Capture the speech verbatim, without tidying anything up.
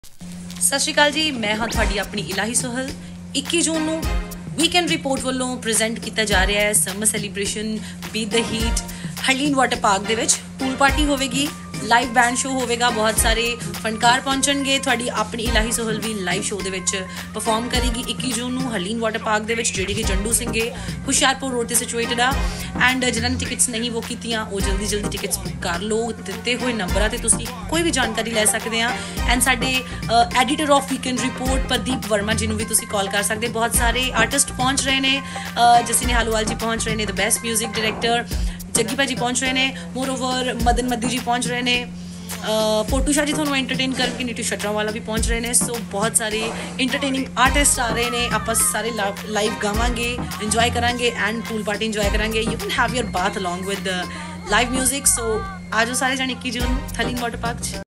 ਸਤਿ ਸ਼੍ਰੀ ਅਕਾਲ ਜੀ, ਮੈਂ ਹਾਂ ਤੁਹਾਡੀ ਆਪਣੀ ਇਲਾਹੀ ਸੋਹਲ। ਇੱਕੀ ਜੂਨ ਨੂੰ ਵੀਕਐਂਡ ਰਿਪੋਰਟ ਵੱਲੋਂ ਪ੍ਰੈਜ਼ੈਂਟ ਕੀਤਾ ਜਾ ਰਿਹਾ ਹੈ summer celebration beat the heat Harleen water park ਦੇ ਵਿੱਚ। ਪੂਲ ਪਾਰਟੀ ਹੋਵੇਗੀ, ਲਾਈਵ ਬੈਂਡ ਸ਼ੋ ਹੋਵੇਗਾ, ਬਹੁਤ ਸਾਰੇ ਫਨਕਾਰ ਪਹੁੰਚਣਗੇ। ਤੁਹਾਡੀ ਆਪਣੀ ਇਲਾਹੀ ਸੋਹਲ ਵੀ ਲਾਈਵ ਸ਼ੋ ਦੇ ਵਿੱਚ ਪਰਫਾਰਮ ਕਰੇਗੀ ਇੱਕੀ ਜੂਨ ਨੂੰ ਹਰਲੀਨ ਵਾਟਰ ਪਾਰਕ ਦੇ ਵਿੱਚ, ਜਿਹੜੀ ਕਿ ਜੰਡੂ ਸਿੰਘੇ ਹੁਸ਼ਿਆਰਪੁਰ ਰੋਡ ਤੇ ਸਿਚੁਏਟਡ ਆ। ਐਂਡ ਜਿਨ੍ਹਾਂ ਨੇ ਟਿਕਟਸ ਨਹੀਂ ਬੁੱਕ ਕੀਤੀਆਂ ਉਹ ਜਲਦੀ ਜਲਦੀ ਟਿਕਟਸ ਬੁੱਕ ਕਰ ਲਓ। ਦਿੱਤੇ ਹੋਏ ਨੰਬਰਾਂ ਤੇ ਤੁਸੀਂ ਕੋਈ ਵੀ ਜਾਣਕਾਰੀ ਲੈ ਸਕਦੇ ਆ। ਐਂਡ ਸਾਡੇ editor of weekend report Pradeep Verma ji ਨੂੰ ਵੀ ਤੁਸੀਂ ਕਾਲ ਕਰ ਸਕਦੇ। ਬਹੁਤ ਸਾਰੇ ਆਰਟਿਸਟ ਪਹੁੰਚ ਰਹੇ ਨੇ, ਜਸਨੇ ਹਾਲੂਵਾਲ ਜੀ ਪਹੁੰਚ ਰਹੇ ਨੇ, the best music director Jaggi ਭਾਜੀ ਪਹੁੰਚ ਰਹੇ ਨੇ, ਮੋਰ ਓਵਰ ਮਦਨ ਮੱਦੀ ਜੀ ਪਹੁੰਚ ਰਹੇ ਨੇ, ਪੋਟੂ ਸ਼ਾਹ ਜੀ ਤੁਹਾਨੂੰ ਐਂਟਰਟੇਨ ਕਰਕੇ, ਨੀਟੂ ਸ਼ਟਰਾਂ ਵਾਲਾ ਵੀ ਪਹੁੰਚ ਰਹੇ ਨੇ। ਸੋ ਬਹੁਤ ਸਾਰੇ ਇੰਟਰਟੇਨਿੰਗ ਆਰਟਿਸਟ ਆ ਰਹੇ ਨੇ। ਆਪਾਂ ਸਾਰੇ ਲਾਈਵ ਗਾਵਾਂਗੇ, ਇੰਜੋਏ ਕਰਾਂਗੇ ਐਂਡ ਪੂਲ ਪਾਰਟੀ ਇੰਜੋਏ ਕਰਾਂਗੇ। You can have your bath along with live music. So ਆ ਜਾਓ ਸਾਰੇ ਜਾਣੇ ਇੱਕੀ ਜੂਨ ਨੂੰ ਹਰਲੀਨ ਵਾਟਰ ਪਾਰਕ 'ਚ।